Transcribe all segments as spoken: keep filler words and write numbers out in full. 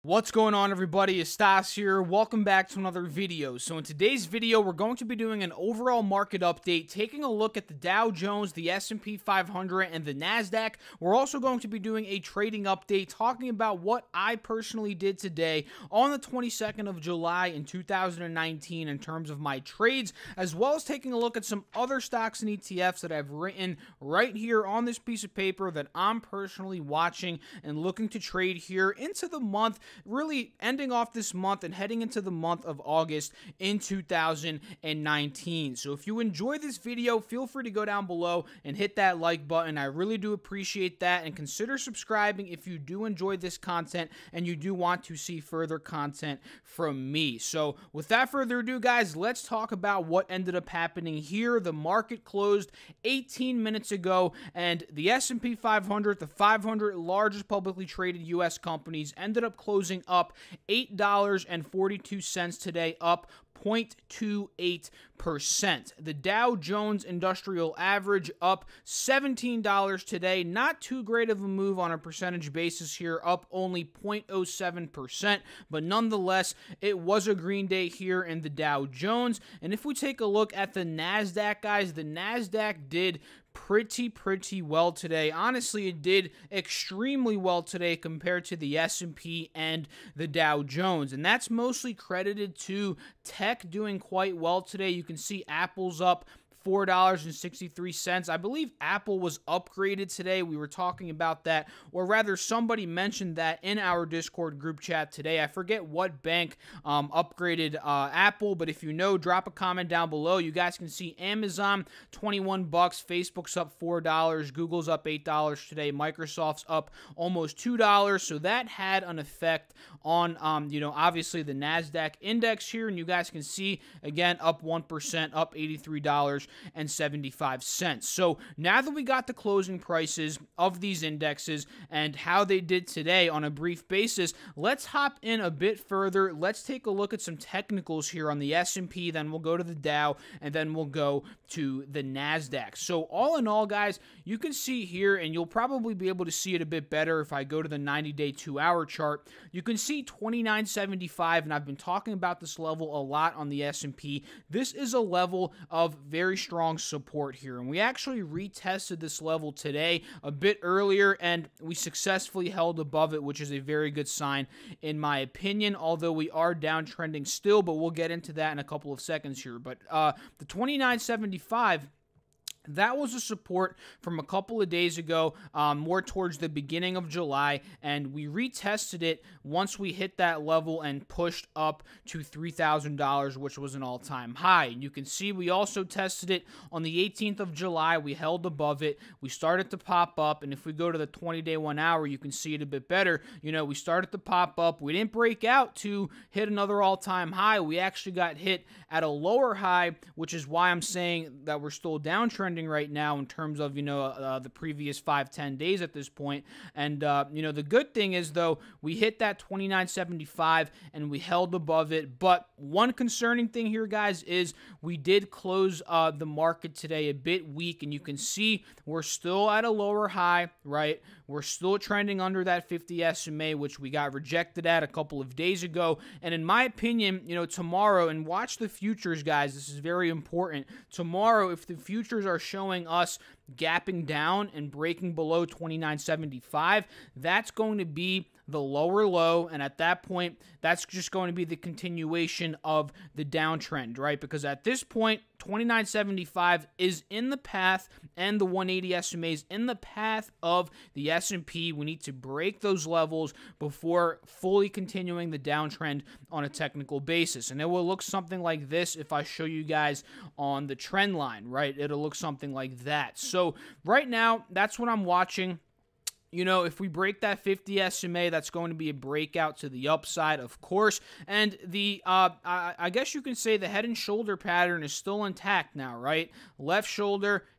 What's going on, everybody? It's Stas here. Welcome back to another video. So in today's video, we're going to be doing an overall market update, taking a look at the Dow Jones, the S and P five hundred, and the NASDAQ. We're also going to be doing a trading update, talking about what I personally did today on the twenty-second of July in two thousand nineteen in terms of my trades, as well as taking a look at some other stocks and E T Fs that I've written right here on this piece of paper that I'm personally watching and looking to trade here into the month, really ending off this month and heading into the month of August in two thousand nineteen. So if you enjoy this video, feel free to go down below and hit that like button. I really do appreciate that, and consider subscribing if you do enjoy this content and you do want to see further content from me. So without further ado, guys, let's talk about what ended up happening here. The market closed eighteen minutes ago, and the S and P five hundred, the five hundred largest publicly traded U S companies, ended up closing up eight dollars and forty-two cents today, up zero point two eight percent. The Dow Jones Industrial Average up seventeen dollars today. Not too great of a move on a percentage basis here, up only zero point zero seven percent, but nonetheless, it was a green day here in the Dow Jones. And if we take a look at the NASDAQ, guys, the NASDAQ did pretty, pretty well today. Honestly, it did extremely well today compared to the S and P and the Dow Jones, and that's mostly credited to tech doing quite well today. You can see Apple's up four dollars and sixty-three cents. I believe Apple was upgraded today. We were talking about that, or rather somebody mentioned that in our Discord group chat today. I forget what bank um, upgraded uh, Apple, but if you know, drop a comment down below. You guys can see Amazon, twenty-one bucks, Facebook's up four dollars, Google's up eight dollars today, Microsoft's up almost two dollars, so that had an effect on, um, you know, obviously the NASDAQ index here, and you guys can see, again, up one percent, up eighty-three dollars and seventy-five cents. So now that we got the closing prices of these indexes and how they did today on a brief basis, let's hop in a bit further. Let's take a look at some technicals here on the S and P, then we'll go to the Dow, and then we'll go to the NASDAQ. So all in all, guys, you can see here, and you'll probably be able to see it a bit better if I go to the ninety day two hour chart. You can see twenty-nine seventy-five, and I've been talking about this level a lot on the S and P. This is a level of very strong support here, and we actually retested this level today a bit earlier, and we successfully held above it, which is a very good sign in my opinion, although we are downtrending still, but we'll get into that in a couple of seconds here. But uh, the twenty-nine seventy-five, that was a support from a couple of days ago, um, more towards the beginning of July, and we retested it once we hit that level and pushed up to three thousand dollars, which was an all-time high. And you can see we also tested it on the eighteenth of July. We held above it. We started to pop up, and if we go to the twenty day one hour, you can see it a bit better. You know, we started to pop up. We didn't break out to hit another all-time high. We actually got hit at a lower high, which is why I'm saying that we're still downtrending right now in terms of, you know, uh, the previous five, ten days at this point. And, uh, you know, the good thing is, though, we hit that twenty-nine seventy-five and we held above it. But one concerning thing here, guys, is we did close uh, the market today a bit weak, and you can see we're still at a lower high, right? We're still trending under that fifty S M A, which we got rejected at a couple of days ago. And in my opinion, you know, tomorrow, and watch the futures, guys, this is very important. Tomorrow, if the futures are showing us gapping down and breaking below twenty-nine seventy-five, that's going to be the lower low, and at that point, that's just going to be the continuation of the downtrend, right? Because at this point, twenty-nine seventy-five is in the path, and the one eighty S M A is in the path of the S and P. We need to break those levels before fully continuing the downtrend on a technical basis. And it will look something like this if I show you guys on the trend line, right? It'll look something like that. So right now, that's what I'm watching. You know, if we break that fifty S M A, that's going to be a breakout to the upside, of course. And the, uh, I, I guess you can say the head and shoulder pattern is still intact now, right? Left shoulder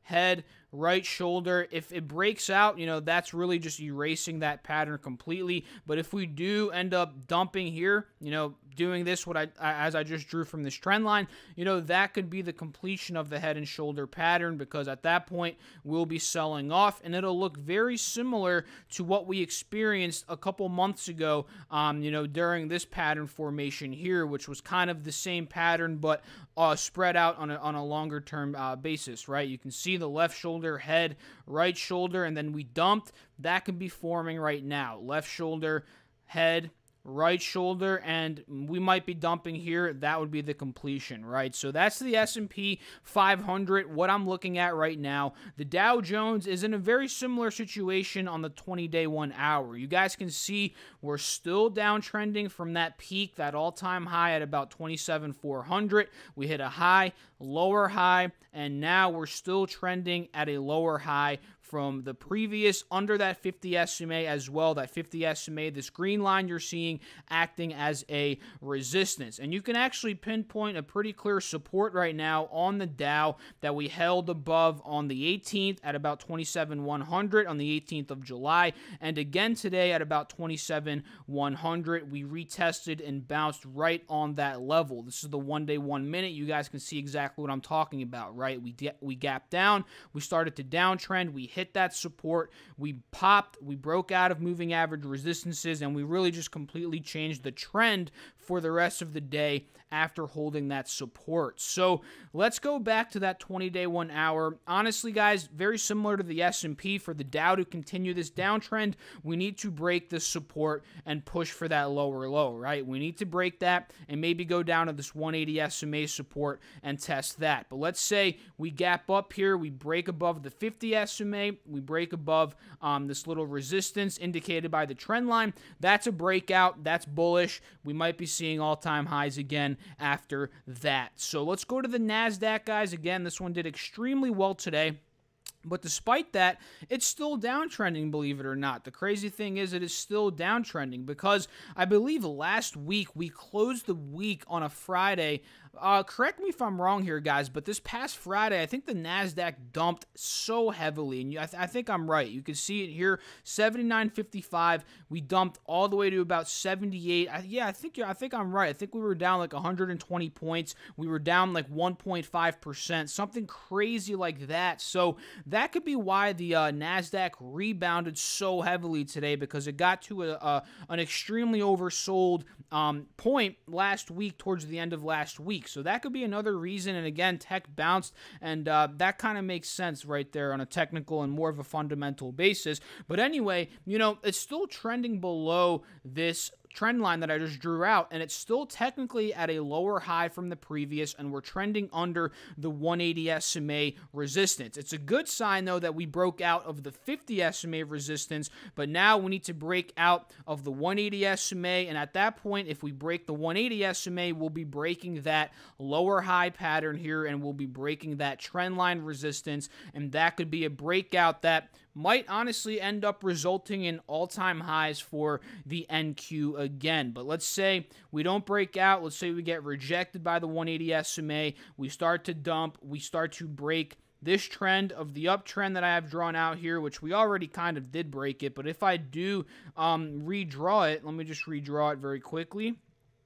head, right shoulder. If it breaks out, you know, that's really just erasing that pattern completely. But if we do end up dumping here, you know, doing this what I as I just drew from this trend line, you know, that could be the completion of the head and shoulder pattern, because at that point we'll be selling off, and it'll look very similar to what we experienced a couple months ago, um, you know, during this pattern formation here, which was kind of the same pattern but uh, spread out on a, on a longer term uh, basis, right? You can see the left shoulder, head, right shoulder, and then we dumped. That could be forming right now. Left shoulder, head, right shoulder, and we might be dumping here. That would be the completion, right? So that's the S and P five hundred, what I'm looking at right now. The Dow Jones is in a very similar situation on the twenty day one hour. You guys can see we're still downtrending from that peak, that all-time high at about twenty-seven four hundred. We hit a high, lower high, and now we're still trending at a lower high from the previous, under that fifty S M A as well. That fifty S M A, this green line you're seeing acting as a resistance. And you can actually pinpoint a pretty clear support right now on the Dow that we held above on the eighteenth at about twenty-seven one hundred on the eighteenth of July. And again today at about twenty-seven one hundred. We retested and bounced right on that level. This is the one day, one minute. You guys can see exactly what I'm talking about, right? We, we gapped down. We started to downtrend. We hit that support, we popped, we broke out of moving average resistances, and we really just completely changed the trend for the rest of the day after holding that support. So let's go back to that twenty day one hour. Honestly, guys, very similar to the S and P. For the Dow to continue this downtrend, we need to break this support and push for that lower low, right? We need to break that and maybe go down to this one eighty S M A support and test that. But let's say we gap up here, we break above the fifty S M A, we break above um, this little resistance indicated by the trend line. That's a breakout. That's bullish. We might be seeing all-time highs again after that. So let's go to the NASDAQ, guys. Again, this one did extremely well today. But despite that, it's still downtrending, believe it or not. The crazy thing is it is still downtrending, because I believe last week we closed the week on a Friday. Uh, correct me if I'm wrong here, guys, but this past Friday, I think the NASDAQ dumped so heavily, and I, th I think I'm right. You can see it here, seventy-nine fifty-five. We dumped all the way to about seventy-eight. I, yeah, I think I think I'm right. I think we were down like one hundred twenty points. We were down like one point five percent, something crazy like that. So that could be why the uh, NASDAQ rebounded so heavily today, because it got to a, a, an extremely oversold um, point last week, towards the end of last week. So that could be another reason. And again, tech bounced, and uh, that kind of makes sense right there on a technical and more of a fundamental basis. But anyway, you know, it's still trending below this trend line that I just drew out, and it's still technically at a lower high from the previous, and we're trending under the one eighty S M A resistance. It's a good sign, though, that we broke out of the fifty S M A resistance, but now we need to break out of the one eighty S M A, and at that point, if we break the one eighty S M A, we'll be breaking that lower high pattern here, and we'll be breaking that trend line resistance, and that could be a breakout that might honestly end up resulting in all-time highs for the N Q again. But let's say we don't break out. Let's say we get rejected by the one eighty S M A. We start to dump. We start to break this trend of the uptrend that I have drawn out here, which we already kind of did break it. But if I do um, redraw it, let me just redraw it very quickly.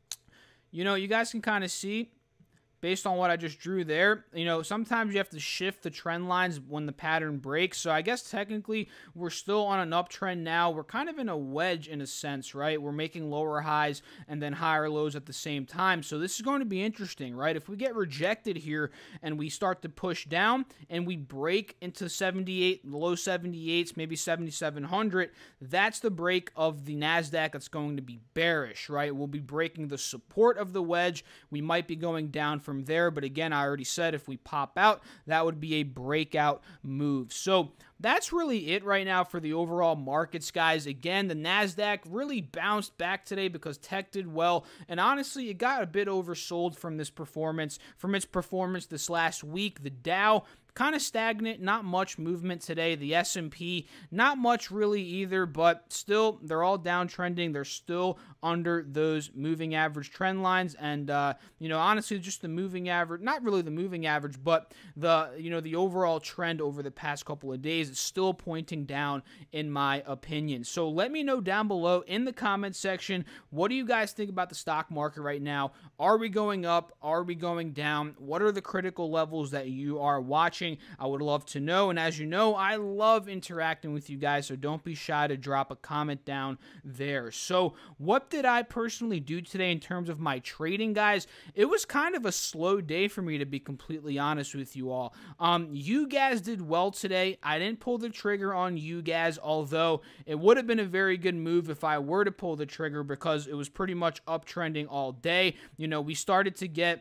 You know, you guys can kind of see, based on what I just drew there, you know, sometimes you have to shift the trend lines when the pattern breaks. So I guess technically we're still on an uptrend now. We're kind of in a wedge in a sense, right? We're making lower highs and then higher lows at the same time. So this is going to be interesting, right? If we get rejected here and we start to push down and we break into seventy-eight, the low seventy-eights, maybe seventy-seven hundred, that's the break of the NASDAQ that's going to be bearish, right? We'll be breaking the support of the wedge. We might be going down from there, but again, I already said if we pop out, that would be a breakout move. So that's really it right now for the overall markets, guys. Again, the NASDAQ really bounced back today because tech did well, and honestly, it got a bit oversold from this performance, from its performance this last week. The Dow, kind of stagnant, not much movement today. The S and P, not much really either, but still, they're all downtrending. They're still under those moving average trend lines. And, uh, you know, honestly, just the moving average, not really the moving average, but the, you know, the overall trend over the past couple of days is still pointing down in my opinion. So let me know down below in the comment section, what do you guys think about the stock market right now? Are we going up? Are we going down? What are the critical levels that you are watching? I would love to know. And as you know, I love interacting with you guys, so don't be shy to drop a comment down there. So what did I personally do today in terms of my trading, guys? It was kind of a slow day for me, to be completely honest with you all. Um, you guys did well today. I didn't pull the trigger on you guys, although it would have been a very good move if I were to pull the trigger, because it was pretty much uptrending all day. You know, we started to get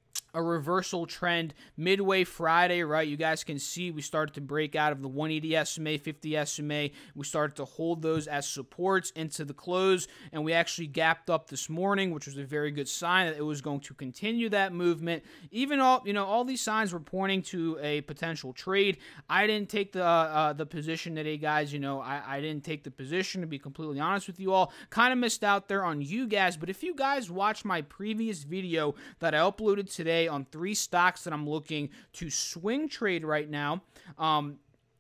a reversal trend midway Friday, right? You guys can see we started to break out of the one eighty S M A, fifty S M A. We started to hold those as supports into the close, and we actually gapped up this morning, which was a very good sign that it was going to continue that movement. Even all, you know, all these signs were pointing to a potential trade. I didn't take the uh, the position today, guys. You know, I, I didn't take the position, to be completely honest with you all. Kind of missed out there on you guys, but if you guys watched my previous video that I uploaded today on three stocks that I'm looking to swing trade right now, um,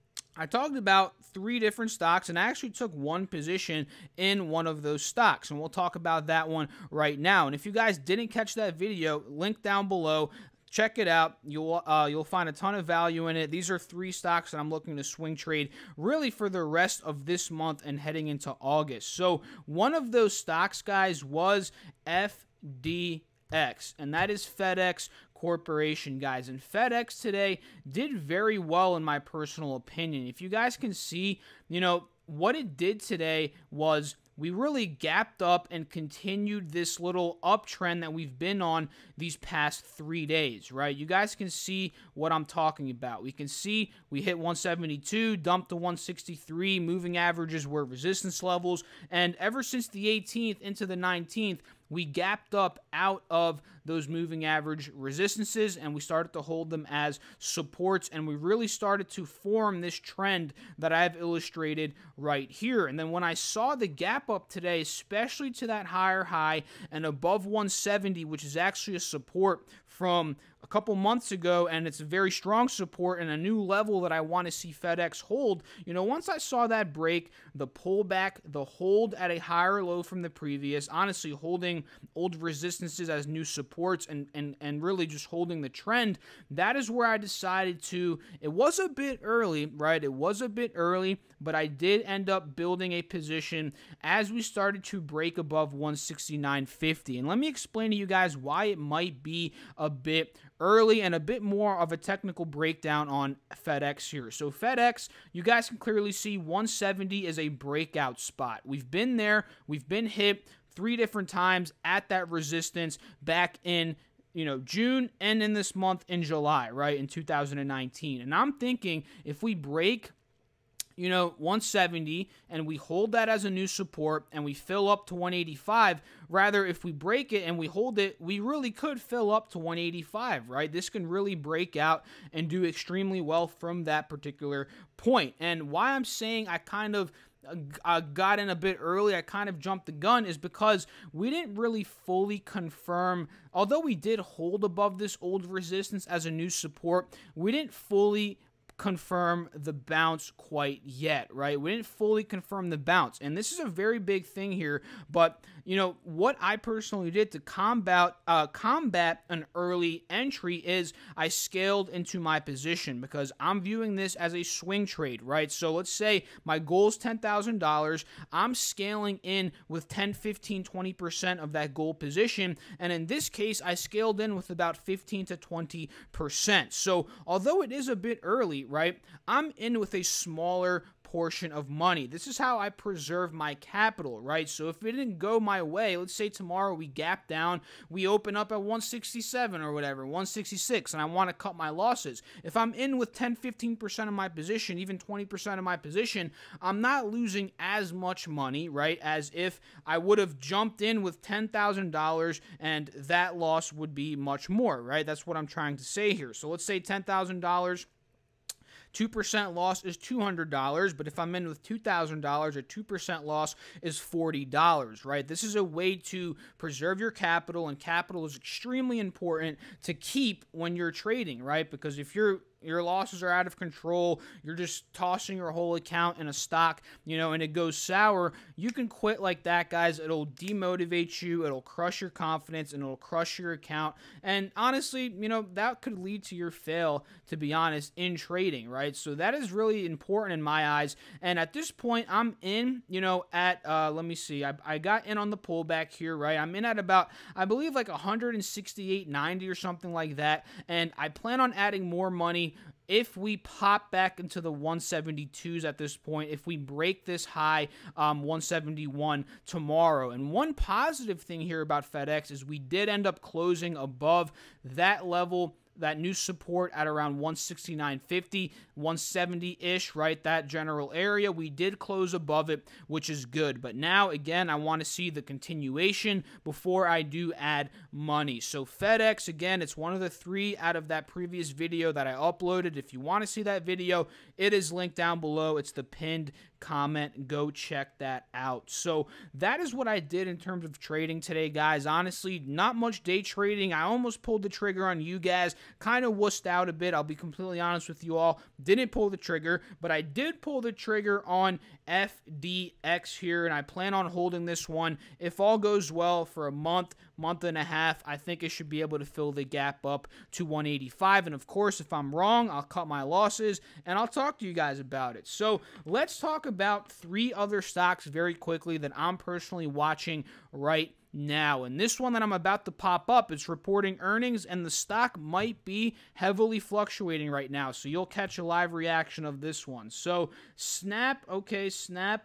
I talked about three different stocks, and I actually took one position in one of those stocks, and we'll talk about that one right now. And if you guys didn't catch that video, link down below. Check it out. You'll uh, you'll find a ton of value in it. These are three stocks that I'm looking to swing trade really for the rest of this month and heading into August. So one of those stocks, guys, was F D X, and that is FedEx Corporation, guys. And FedEx today did very well in my personal opinion. If you guys can see, you know, what it did today was we really gapped up and continued this little uptrend that we've been on these past three days, right? You guys can see what I'm talking about. We can see we hit one seventy-two, dumped to one sixty-three, moving averages were resistance levels, and ever since the eighteenth into the nineteenth, we gapped up out of those moving average resistances, and we started to hold them as supports, and we really started to form this trend that I've illustrated right here. And then when I saw the gap up today, especially to that higher high and above one seventy, which is actually a support from a couple months ago, and it's a very strong support and a new level that I want to see FedEx hold. You know, once I saw that break, the pullback, the hold at a higher low from the previous, honestly holding old resistances as new supports and, and, and really just holding the trend, that is where I decided to, it was a bit early, right? It was a bit early, but I did end up building a position as we started to break above one sixty-nine fifty. And let me explain to you guys why it might be a bit early and a bit more of a technical breakdown on FedEx here. So FedEx, you guys can clearly see one seventy is a breakout spot. We've been there, we've been hit three different times at that resistance back in, you know, June and in this month in July, right, in two thousand nineteen. And I'm thinking if we break, you know, one seventy, and we hold that as a new support, and we fill up to one eighty-five, rather, if we break it and we hold it, we really could fill up to one eighty-five, right? This can really break out and do extremely well from that particular point. And why I'm saying I kind of uh, got in a bit early, I kind of jumped the gun, is because we didn't really fully confirm, although we did hold above this old resistance as a new support, we didn't fully confirm the bounce quite yet, right? We didn't fully confirm the bounce, and this is a very big thing here. But you know what I personally did to combat uh, combat an early entry is I scaled into my position, because I'm viewing this as a swing trade, right? So let's say my goal is ten thousand dollars. I'm scaling in with ten, fifteen, twenty percent of that goal position, and in this case, I scaled in with about fifteen to twenty percent. So although it is a bit early, right, I'm in with a smaller portion of money. This is how I preserve my capital, right? So if it didn't go my way, let's say tomorrow we gap down, we open up at one sixty-seven or whatever, one sixty-six, and I want to cut my losses. If I'm in with ten, fifteen percent of my position, even twenty percent of my position, I'm not losing as much money, right, as if I would have jumped in with ten thousand dollars and that loss would be much more, right? That's what I'm trying to say here. So let's say ten thousand dollars. two percent loss is two hundred dollars, but if I'm in with two thousand dollars, a two percent loss is forty dollars, right? This is a way to preserve your capital, and capital is extremely important to keep when you're trading, right? Because if you're your losses are out of control, you're just tossing your whole account in a stock, you know, and it goes sour, you can quit like that, guys. It'll demotivate you, it'll crush your confidence, and it'll crush your account. And honestly, you know, that could lead to your fail, to be honest, in trading, right? So that is really important in my eyes. And at this point, I'm in, you know, at, uh, let me see, I, I got in on the pullback here, right? I'm in at about, I believe, like one sixty-eight ninety or something like that. And I plan on adding more money if we pop back into the one seventy-twos at this point, if we break this high, um, one seventy-one tomorrow. And one positive thing here about FedEx is we did end up closing above that level, that new support at around one sixty-nine fifty, one seventy-ish, right? That general area. We did close above it, which is good. But now, again, I want to see the continuation before I do add money. So FedEx, again, it's one of the three out of that previous video that I uploaded. If you want to see that video, it is linked down below. It's the pinned comment. Go check that out. So that is what I did in terms of trading today, guys. Honestly, not much day trading. I almost pulled the trigger on you guys. Kind of wussed out a bit. I'll be completely honest with you all. Didn't pull the trigger, but I did pull the trigger on F D X here, and I plan on holding this one, if all goes well, for a month, month and a half. I think it should be able to fill the gap up to one eighty-five, and of course, if I'm wrong, I'll cut my losses, and I'll talk to you guys about it. So let's talk about three other stocks very quickly that I'm personally watching right now. And this one that I'm about to pop up, it's reporting earnings, and the stock might be heavily fluctuating right now. So you'll catch a live reaction of this one. So Snap, okay, Snap.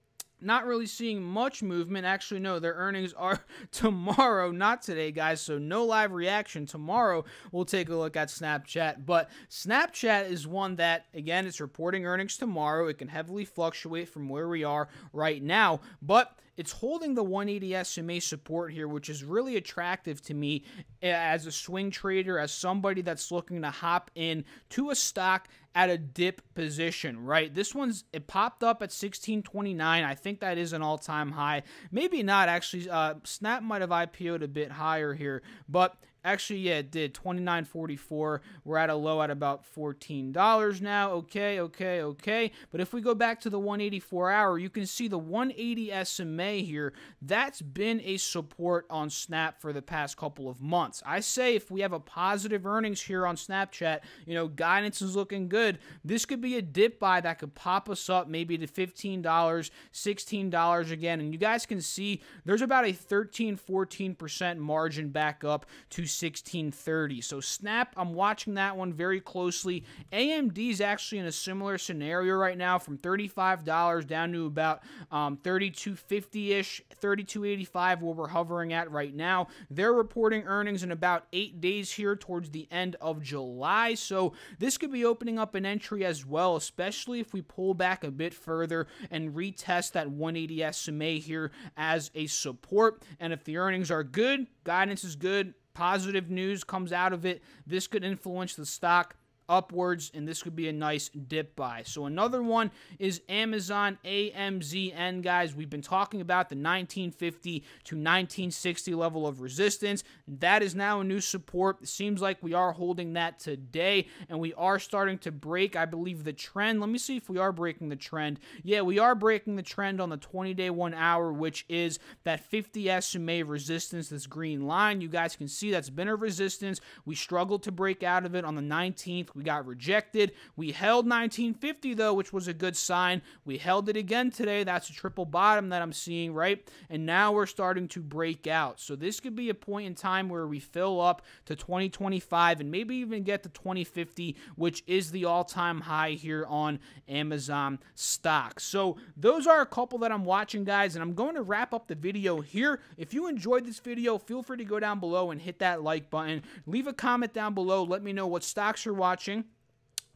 Not really seeing much movement. Actually, no, their earnings are tomorrow, not today, guys. So no live reaction. Tomorrow, we'll take a look at Snapchat. But Snapchat is one that, again, it's reporting earnings tomorrow. It can heavily fluctuate from where we are right now. But it's holding the one eighty S M A support here, which is really attractive to me as a swing trader, as somebody that's looking to hop in to a stock at a dip position, right? This one's, it popped up at sixteen twenty-nine. I think that is an all-time high. Maybe not, actually. Uh, Snap might have I P O'd a bit higher here, but actually, yeah, it did. twenty-nine forty-four. We're at a low at about fourteen dollars now. Okay, okay, okay. But if we go back to the one eighty-four hour, you can see the one eighty S M A here. That's been a support on Snap for the past couple of months. I say if we have a positive earnings here on Snapchat, you know, guidance is looking good. This could be a dip buy that could pop us up maybe to fifteen dollars, sixteen dollars again. And you guys can see there's about a thirteen, fourteen percent margin back up to sixteen thirty. So Snap, I'm watching that one very closely. A M D is actually in a similar scenario right now, from thirty-five dollars down to about um, thirty-two fifty-ish, thirty-two eighty-five, where we're hovering at right now. They're reporting earnings in about eight days here towards the end of July. So this could be opening up an entry as well, especially if we pull back a bit further and retest that one eighty S M A here as a support. And if the earnings are good, guidance is good, positive news comes out of it, this could influence the stock upwards, and this could be a nice dip buy. So another one is Amazon, A M Z N, guys. We've been talking about the nineteen fifty to nineteen sixty level of resistance. That is now a new support. It seems like we are holding that today, and we are starting to break, I believe, the trend. Let me see if we are breaking the trend. Yeah, we are breaking the trend on the twenty day one hour, which is that fifty S M A resistance, this green line. You guys can see that's been a resistance. We struggled to break out of it on the nineteenth. We got rejected. We held nineteen fifty, though, which was a good sign. We held it again today. That's a triple bottom that I'm seeing, right? And now we're starting to break out. So this could be a point in time where we fill up to twenty twenty-five and maybe even get to twenty fifty, which is the all-time high here on Amazon stock. So those are a couple that I'm watching, guys, and I'm going to wrap up the video here. If you enjoyed this video, feel free to go down below and hit that like button. Leave a comment down below. Let me know what stocks you're watching,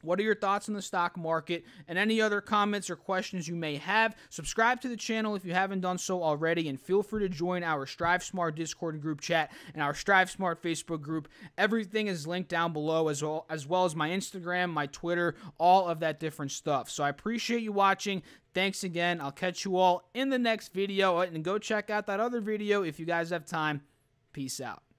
What are your thoughts on the stock market? And any other comments or questions you may have, subscribe to the channel if you haven't done so already, and feel free to join our Strive Smart Discord group chat and our Strive Smart Facebook group. Everything is linked down below, as well, as well as my Instagram, my Twitter, all of that different stuff. So I appreciate you watching. Thanks again. I'll catch you all in the next video, and go check out that other video if you guys have time. Peace out.